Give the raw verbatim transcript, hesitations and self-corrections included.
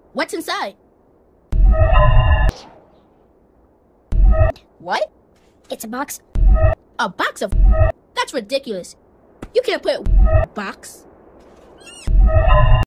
What's inside? What? It's a box. A box of... That's ridiculous. You can't put box.